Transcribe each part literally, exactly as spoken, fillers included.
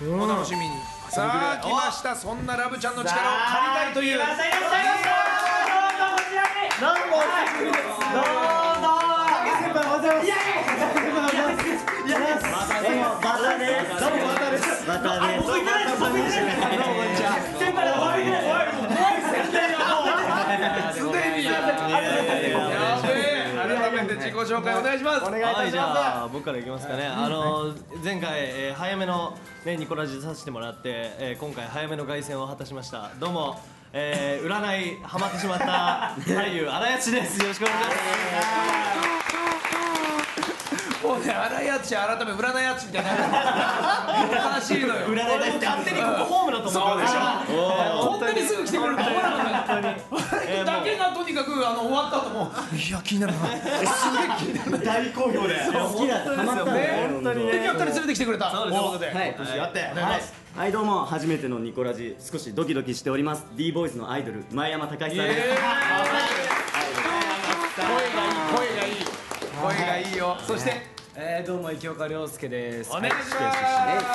お楽しみに。さあ来ました。そんなラブちゃんの力を借りたいという。 どうも改めて自己紹介お願いします。 お願いいたします。僕からいきますかね。あの前回え早めのねニコラジ出させてもらって、今回早めの凱旋を果たしました。どうもえ占いハマってしまった俳優荒谷です。よろしくお願いします。 もうね、荒谷敦改め占い敦みたいな。おかしいのよ。 占い大好き。勝手にここホームだと思って。 そうでしょ。こんなにすぐ来てくれると思わなかった。だけがとにかくあの終わった後もいや気になるな。すげえ気になる。 大好評で。 好きだった。ハマったね。 本当にね。 で今日ふたり連れてきてくれた。 そうです。ということで。 はい。 やって。 はい、どうも初めてのニコラジ、少しドキドキしております。D ボーイズのアイドル前山隆久です。 声がいい、声がいい、声がいいよ。そして、 えー、どうも池岡亮介です。 お願いします。お願いい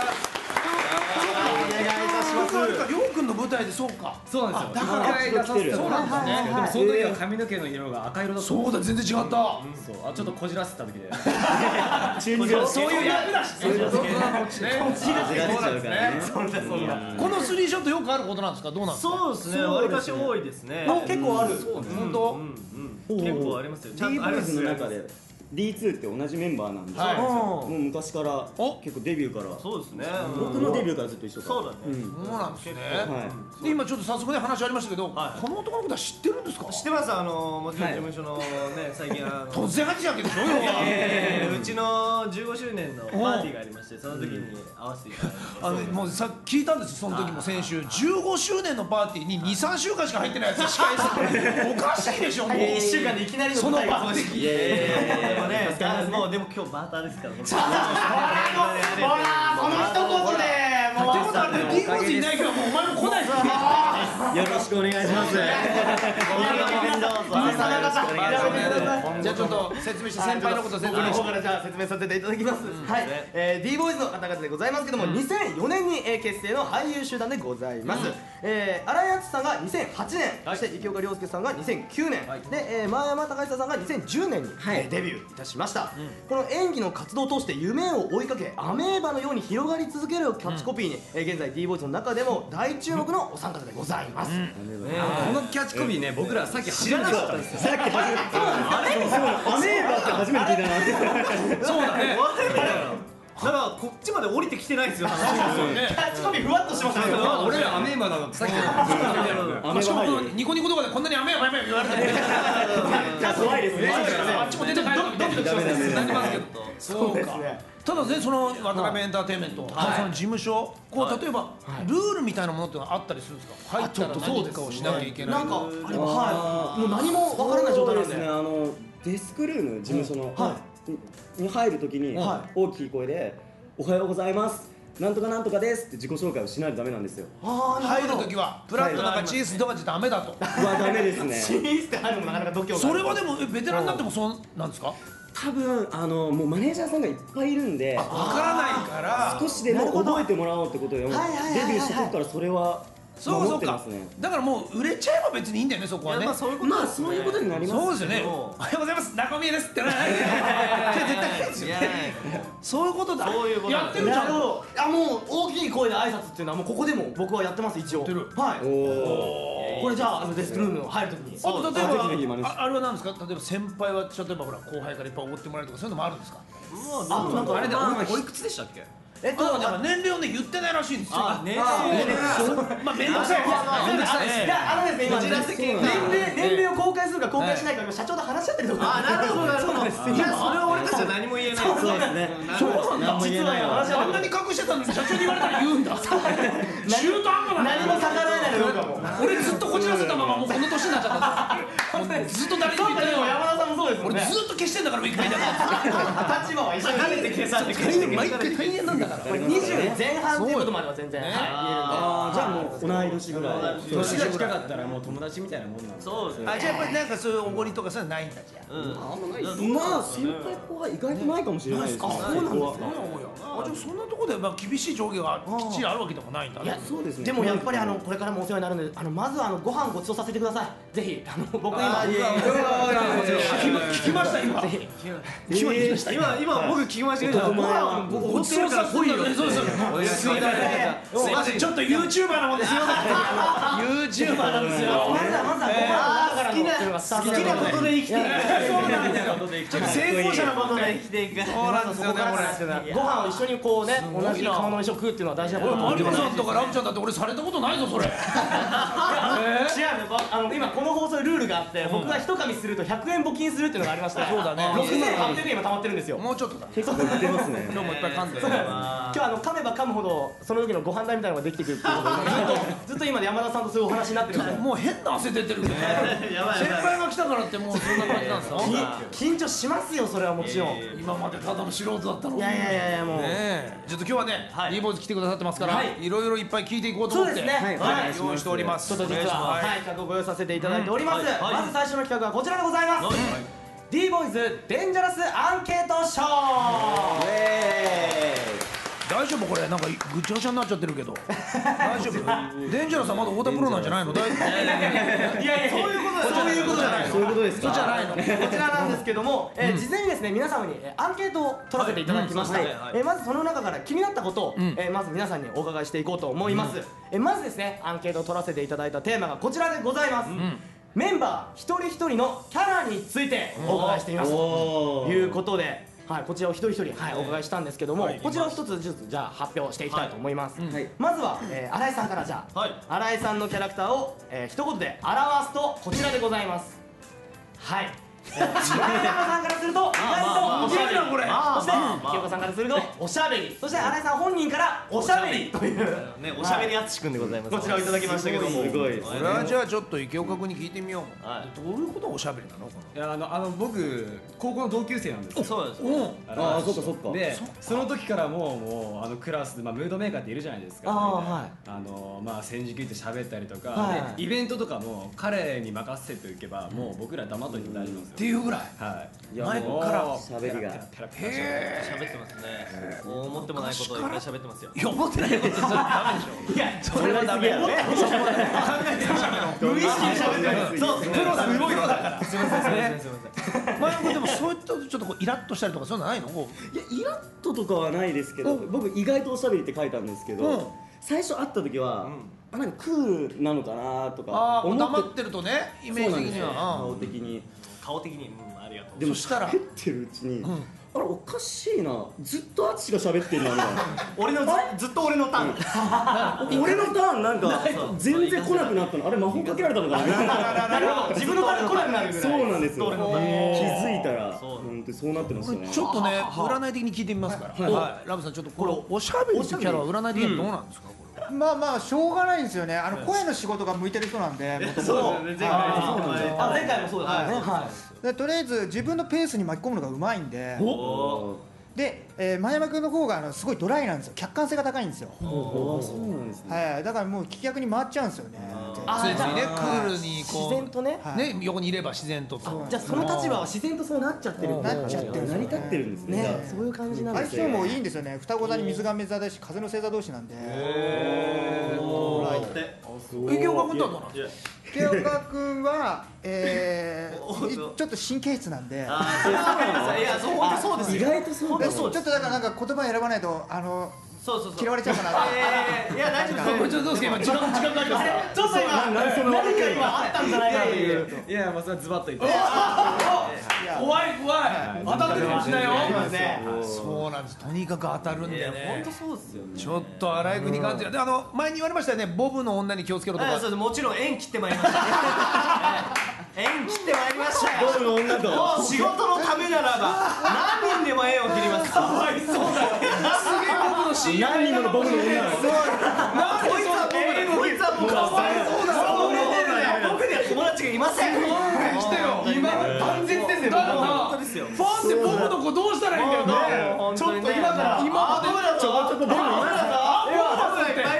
たします。りょうくんの舞台でそうか。 そうなんですよ。 だからがさせてそうなんですね。 でもその時は髪の毛の色が赤色だった。 そうだ、全然違った。 そう、あちょっとこじらせた時で。 中二病。 そういう役だし。そういう役だし。 そうですね。 そんなそんな。 このスリーショットよくあることなんですか。どうなんですか。 そうですね。わりかし多いですね。 結構ある。 本当。 結構ありますよ。 D ボーイズの中で ディーツー って同じメンバーなんですよ。もう昔から結構デビューから。 そうですね。 僕のデビューからずっと一緒か。 そうだね。 そうなんですね。 はいで今ちょっと早速ね話ありましたけど、この男のことは知ってるんですか。 知ってます。あのもちろん事務所のね最近あの突然入ってきたわけでしょ。 うちのじゅうごしゅうねんのパーティーがありまして、その時に合わせていただいて。 あのもうさ聞いたんです。その時も先週じゅうごしゅうねんのパーティーににさんしゅうかんしか入ってないやつが司会してる。おかしいでしょ。もういっしゅうかんでいきなりのそのパ舞台がーティー。 いやいやいやいや。 でもね、もうでも今日バーターですから。 ほらこの一言でもうってことはね、ディーボーイズいない日はもうお前も来ない。 よろしくお願いします。 じゃあちょっと説明して、先輩のこと説明して。 僕の方からじゃあ説明させていただきます。はい、えー、D ボーイズの方々でございますけども、にせんよねんに結成の俳優集団でございます。えー、荒井敦さんがにせんはちねん、そして池岡亮介さんがにせんきゅうねんで、えー、前山隆久さんがにせんじゅうねんにデビューいたしました。この演技の活動を通して夢を追いかけ、アメーバのように広がり続けるキャッチコピーに、えー、現在 D ボーイズの中でも大注目のお三方でございます。 このキャッチコピーね、僕らさっき初めて知ったんですよ。 さっき初めて。アメーバって初めて聞いたな。 そうだね。 だからこっちまで降りてきてないんですよ。キャッチコピーふわっとしましたね。 俺らアメーバなのってさっきしかもニコニコとかでこんなに雨や雨や言われてる。 怖いですね。 あっちも出て帰るドキドキしますけど。そうか。ただね、その渡辺エンターテインメント、その事務所、こう例えばルールみたいなものってのはあったりするんですか。入ったら何かをしなきゃいけない。 なんかはい、もう何もわからない状態なんで。 あのデスクルーム、事務所のに入るときに大きい声でおはようございます、なんとかなんとかですって自己紹介をしないとダメなんですよ。 入るときはプラットなんかチーズとかじゃダメだと。 はダメですね。 チーズって入るのもなかなか度胸が。 それはでもベテランになってもそうなんですか。 多分あのもうマネージャーさんがいっぱいいるんで、 わからないから少しでも覚えてもらおうってことでデビューした時からそれは守ってますね。 だからもう売れちゃえば別にいいんだよね、そこはね。 まあそういうことになります。 そうですよね。おはようございます、中見えですってな。絶対ないですよね。そういうことだ。やってるじゃん。 あ、もう大きい声で挨拶っていうのはもうここでも僕はやってます一応。はい。これじゃああのデスクルーム入るときに。 あと例えばあれは何ですか。例えば先輩は例えばほら後輩からいっぱいおごってもらえるとかそういうのもあるんですか。 あ、なんかあれでおいくつでしたっけ。 えっと、だから年齢をね言ってないらしいんですよ。 あ、年齢。 まあ面倒くさい。 面倒くさい。いや、あのですね、今年齢年齢を公開するか公開しないか今社長と話し合ってるところ。あ、なるほどなるほど。いや、それは俺たちは何も言えない。 そうですね。 そうなんだ。 実はあんなに隠してたのに社長に言われたら言うんだ。中途半端な。 何も逆らえないのよかも。 俺ずっとこじらせたままもうこの年になっちゃった。ずっと誰にも言ってない。 山田さんもそうですもんね。 俺ずっと消してんだからウィキペディア。 立場は一緒に慣れて消されて消して毎回大変なんだから。 にじゅうぜん半っていうことまでは全然言えるんで。 ああ、じゃあもう同い年ぐらい。 年が近かったらもう友達みたいなもんなんです。 そうですね。 あ、じゃあやっぱりなんかそういうおごりとかそういうのないんだじゃ。 まあ先輩後輩意外とないかもしれないです。 あ、そうなんですか。あ、じゃあそんなとここでまあ厳しい上下がきっちりあるわけでもないんだね。 そうですね。 でもやっぱりあのこれからもお世話になるので、あのまずはあのご飯ごちそうさせてください。ぜひあの僕今聞きました今。聞きました今今僕聞きましたけど、ご飯ごちそうさせてください。そうですよ。すいません。すいません。ちょっとユーチューバーなもんですよ。ユーチューバーなんですよ。 まずはまずはご飯からのっていうのがスタートなので、 好きなことで生きていく。 そうなんですよ。成功者のことで生きていく。そうなんですよねこれ。 ご飯を一緒にこうね、同じ釜の飯を食うっていうのは大事なことだと思マリうんで。 コさんとかラブちゃんだって俺されたことないぞそれ。 違うね、あの今この放送でルールがあって、僕が一噛みするとひゃくえん募金するっていうのがありまして、 そうだねろくせんはっぴゃくえん今貯まってるんですよ。 もうちょっとだ。 結構売ってますね。 今日もいっぱい噛んで。 今日あの噛めば噛むほどその時のご飯代みたいなのができてくるっていうことで、ずっとずっと今山田さんとそういうお話になってるんで。 もう変な汗出てるね。先輩が来たからってもうそんな感じなんですか。 緊張しますよ、それはもちろん。 今までただの素人だったのに。 いやいやいやいや、もう。 ねちょっと今日はね、Dボーイズ来てくださってますから、 はいいろいろいっぱい聞いていこうと思って、 そうですねはい用意しております。 ちょっと実は、はい、企画をご用意させていただいております。まず最初の企画はこちらでございます。D ボーイズデンジャラスアンケートショー。 大丈夫これなんかぐちゃぐちゃになっちゃってるけど。大丈夫。デンジャラスはまだ太田プロなんじゃないの？大丈夫。 いやいや、そういうことそういうことじゃない。 そういうことですか。 そうじゃないの。 こちらなんですけども、えー事前にですね、皆様にえーアンケートを取らせていただきました。えーまずその中から気になったことを、えーまず皆さんにお伺いしていこうと思います。えーまずですね、アンケートを取らせていただいたテーマがこちらでございます。メンバー一人一人のキャラについてお伺いしてみますということで、はい、こちらを一人一人、はい、お伺いしたんですけども、こちらを一つずつじゃあ発表していきたいと思います。 はいまずは、えー新井さんからじゃあ、新井さんのキャラクターを、えー一言で表すとこちらでございます。はい。前山さんからすると意外とおしゃべり、これ。そして清岡さんからするとおしゃべり、そして新井さん本人からおしゃべりというね、おしゃべりあつしくんでございます。 こちらをいただきましたけども、 すごい。 これはじゃあちょっと池岡君に聞いてみよう。どういうことがおしゃべりなの？こいやあのあの僕高校の同級生なんですよ。そうです。 の。 ああ、そっかそっか。 でその時からもうもうあのクラスでまあムードメーカーっているじゃないですか。 ああはいあのまあ先陣切って喋ったりとか、 はいでイベントとかも彼に任せておけばもう僕ら黙っといて大丈夫ですよ。 っていうぐらい。 はい。 いや前もうから喋りが。 ペラペラへ喋ってますね。思ってもないことをいっぱい喋ってますよ。 え。いや思ってないことそれダメでしょ。 いやそれはダメやね。 無意識に喋ってる。そうプロだプロだから。 すみませんすみませんすみません。 前もでもそういったちょっとこうイラッとしたりとかそういうのないの？こういやイラッととかはないですけど、僕意外とおしゃべりって書いたんですけうんど、最初会った時は、あなんかクールなのかなとかああ思って黙ってるとねイメージ的には。 顔的に。 顔的にうんありがとう。 でもそしたら喋ってるうちに、あれおかしいな、ずっと淳が喋ってんなみたいな。 俺のずっと俺のターン。 俺のターンなんか全然来なくなったの。あれ魔法かけられたのかなみたいな。 なるほど、自分のターン来なくなるぐらい。 そうなんですよ。気俺のターンづいたら本当にそうなってましたね。 ちょっとね占い的に聞いてみますから。はいラブさんちょっとこれおしゃべりってキャラは占い的にはどうなんですか？ まあまあしょうがないんですよね。あの声の仕事が向いてる人なんで、もともと。 あ、前回もそうだね。はでとりあえず自分のペースに巻き込むのがうまいんで。で、えー、前山君の方があのすごいドライなんですよ。客観性が高いんですよ。 ああそうなんですね。 はい、だからもう聞き役に回っちゃうんですよね。 ついついねクールに自こ然とね。 うね横にいれば自然とと。 じゃあその立場は自然とそうなっちゃってる。 なっちゃってる。 成り立ってるんですね。 ね、そういう感じなんですよ。 相性もいいんですよね。双子座に水亀座だし、風の星座同士なんで。 池岡君とはどうなんですか？ 池岡君は、えー、いちょっと神経質なんで。 いやそう本当そうです意よ。 外とそうかちょっとだからなんか言葉選ばないとあのそうそうそう。 嫌われちゃうかなって。 いや大丈夫これちょっとどうですか今時間時間がありますか？ ちょっと今何か今あったんじゃないかっていう。 いやまあそれはズバッと言って。 怖い怖い当たってるかもしれないよ。 ね。 そうなんですとにかく当たるんで本ね当。そうですよね。 ちょっと荒井君に感じる。であの前に言われましたよねボブの女に気をつけろとか。 あそうですもちろん縁切ってまいりました。縁切ってまいりましたよ。 僕の女ともう仕事のためならば何人でも縁を切ります。かわいそうだよ。 すげえボブのシーン。 何人もの僕の女なの。 こいつは僕こいつは僕かわいそうだ。僕には友達がいません。 来てよ今断絶ですよ。 だから本当ですよ。 ファンでボブの子どうしたらいいんだよな。ちょっと今から今までちょこちょこボブいますよ。 あボブだっていっぱいいるぞ。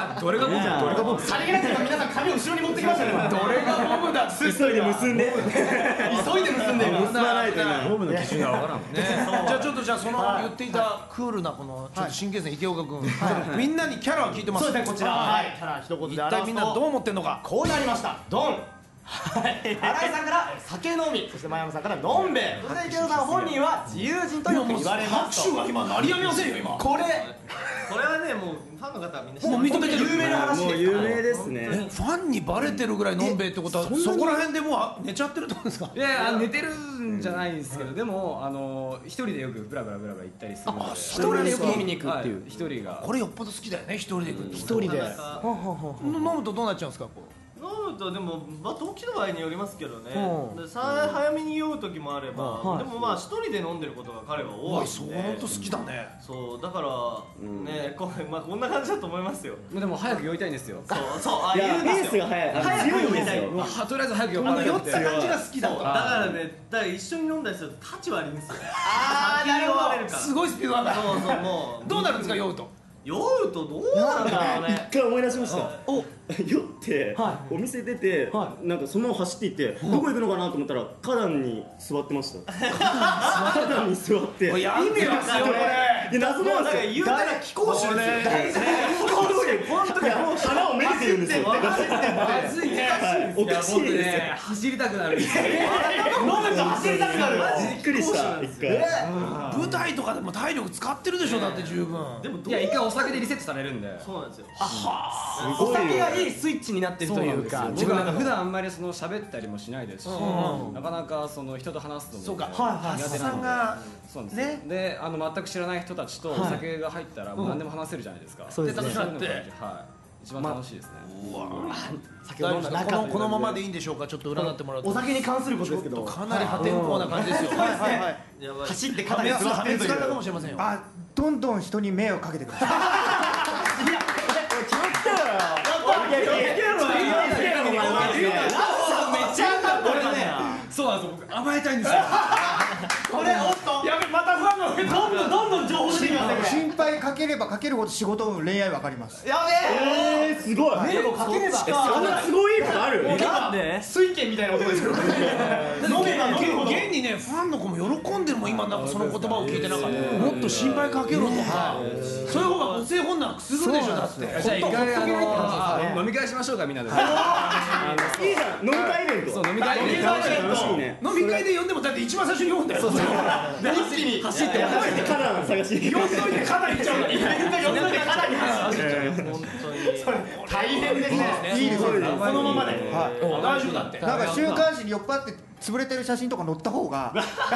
どれがボブだどれがボブさりげなく皆さん髪を後ろに持ってきましたね。 どれがボブだっつって急いで結んで急いで結んで今。 結ばないと今ボブの基準がわからんね、じゃあちょっとじゃあその言っていたクールなこのちょっと神経線池岡君、みんなにキャラは聞いてます。 そうですね、こちらはいキャラ一言一で表すと体みんなどう思ってんのか。 こうなりました。ドン。はい、新井さんから酒飲み、そして前山さんからのんべえ、そして池田さん本人は自由人とよく言われますと。 拍手が今鳴りやみませんよ今。 これこれはねもうファンの方はみんな知ってもう認めてる。 有名な話です。 もう有名ですね。 ファンにバレてるぐらいのんべえってことはそこら辺でもう寝ちゃってるってことですか。 いやあの寝てるんじゃないんですけど、でもあの一人でよくブラブラブラブラ行ったりするので、 一人でよく飲みに行くっていう。 一人がこれよっぽど好きだよね、一人で行くって。 一人で。 なかなか飲むとどうなっちゃうんですかこう。 飲むとでも、まあ、時の場合によりますけどね、 うんでさ早めに酔う時もあれば、 はいでもまあ一人で飲んでることが彼は多いんで、 そう本当好きだね。 そうだから、ねこうまあ、こんな感じだと思いますよ。 でも早く酔いたいんですよ。 そうそうあいやペー言うんですよ。 スが速い。あの早く強いんです飲みたいよ。 まあとりあえず早く酔っあの払って酔った感じが好きだと。 だからねだから一緒に飲んだりするとタチ悪いんですよ。 あーなるほど先に酔われるからすごいスピードだから。 そうそうもうどうなるんですか酔うと。 酔うとどうなんだろうね。 一回思い出しました。 お酔ってはお店出てはなんかそのまま走っていってどこ行くのかなと思ったら花壇に座ってました。花壇に座って。 やめますよこれ。 で謎もうだからなんですよ。 言うたら貴公子ですよ。 本当に花をめでてるんですよ。 まずいね。 おかしいですよ。 ね走りたくなるんですよ。 飲むと走りたくなる。 びっくりした一回。 舞台とかでも体力使ってるでしょだって十分。 でもどいうや一回お酒でリセットされるんで。 そうなんですよ。 お酒がいいスイッチになってるというか。 自分なんか普段あんまりその喋ったりもしないですし、なかなかその人と話すのもそうか。 はい苦手なのでさんがそうなんですねよ。であの全く知らない人たちとお酒が入ったらもう何でも話せるじゃないですか。 そうですね楽しくなってはい一番楽しいですね。 酒を飲んだこ中のこのままでいいんでしょうか。ちょっと占ってもらうと。 お酒に関することですけど。 かなり破天荒な感じですよ。はいはいはい。 やばい。 走って肩に座ってるという。 使ったかもしれませんよ。 あどんどん人に迷惑かけてください。 そうなんですよ。僕甘えたいんですよ。 これおっとやべまたファンが増えた。 どんどんどんどん情報出てきますねこれ。 心配かければかけるほど仕事恋愛わかります。 やべえ。 えーすごい。 迷惑かければ。 そんなすごいことある？ なんで水拳みたいな男ですよ。飲めば飲むほど。 現にねファンの子も喜んでるもん今なんかその言葉を聞いてなんかもっと心配かけろとかそういう方が母性本能くすぐるでしょだって。 じゃあ一回あのあ飲み会しましょうかみんなで。 いいじゃん。飲み会イベント。 そう飲み会イベント楽しいね。 飲み会で呼んでもだって一番最初に呼んだよ。 一気に走ってマジで花壇探しに行く。 呼んどいてかなり行っちゃうのに。 呼んでかなり走る。 本当に。 大変ですね。 いいですよ。 このままで。 大丈夫だって。 なんか週刊誌に酔っ払って潰れてる写真とか載った方が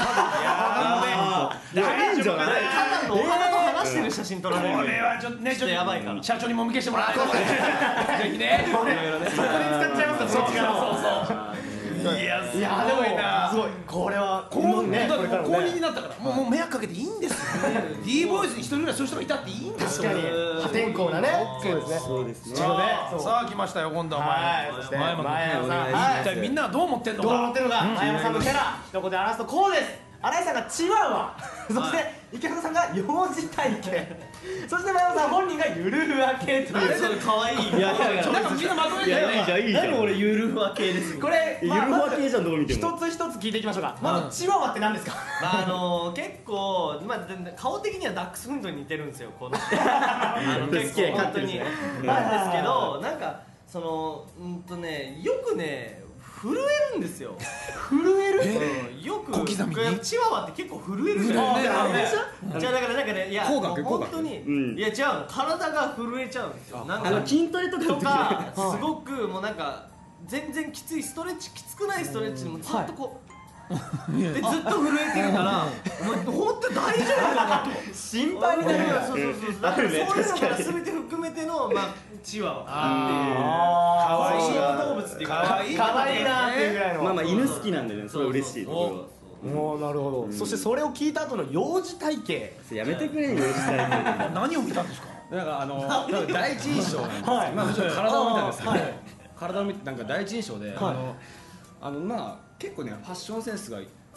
いやいいんじゃない？ ただのお花と話してる写真撮られる。 これはちょっとねちょっとやばいから社長にもみ消してもらってぜひね。 そこで使っちゃいますよ。そっちから。そうそう。 いやいやでもすごいこれはこうねだってもう公認これからもねになったからもうもう迷惑かけていいんですよ。D ボーイズに一人ぐらいそういう人がいたっていいんですよ。 確かに破天荒なね。そうですね。 そうですね。 なのでさあ来ましたよ今度ははいそして前山前山さん君。 はい一体みんなはどう思ってんのか。 どう思ってるのか前山さんのキャラ一言で表すとこうです。新井さんがチワワ、そして池原さんが幼児体型、そして前山さん本人がゆるふわ系という。 それ可愛い。 いやいやいや。 なんかみんなまとめてるよね。 いやいいじゃんいいじゃん。 何俺ゆるふわ系です。 これゆるふわ系じゃんどう見ても。 一つ一つ聞いていきましょうか。まずチワワって何ですか。 まああの結構まあ顔的にはダックスフントに似てるんですよこの人。あの結構本当になんですけどなんかそのうんとねよくね。震えるんですよ。 震える。 うんよく小刻みにチワワって結構震えるじゃないですか。じゃあだからなんかねいや口角本当にうんいや違うの体が震えちゃうんですよ。なんかあの筋トレとかのと時かすごくもうなんか全然きついストレッチきつくないストレッチでもずっとこう。でずっと震えてるから、お前本当大丈夫かなと心配になるよ。 そうそうそう。だからそういうのから全て含めてのまあチワワあっていう可愛い動物っていうか可愛い可愛いなっていうぐらいの。 まあまあ犬好きなんでねそれは嬉しいとこもうなるほど。そしてそれを聞いた後の幼児体型。 ろ。やめてくれよ実際に。 何を見たんですか。 なんかあの多分第一印象なんですけど、 はいまあもちろん体を見たんですけど、 はい体を見てなんか第一印象で、あのあのまあ結構ねファッションセンスが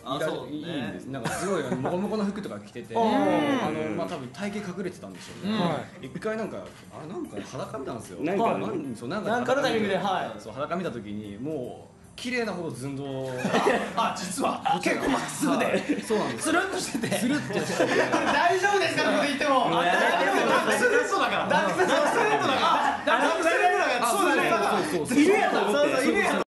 あそういいねんです。なんかすごいモコモコの服とか着てて、あのまあ多分体型隠れてたんでしょうね。一回なんかあれなんか裸見たんですよ。 なんかなんそうなんかなんかのタイミングではいそう裸見た時にもう綺麗なほど寸胴あ実は結構まっすぐでそうなんですつるんとしててつるっとしてて大丈夫ですかここで言ってもダンクスルートだからダンクスルートだからダンクスルートだからそうだねそうそうそういるやと思ってそうそういるやと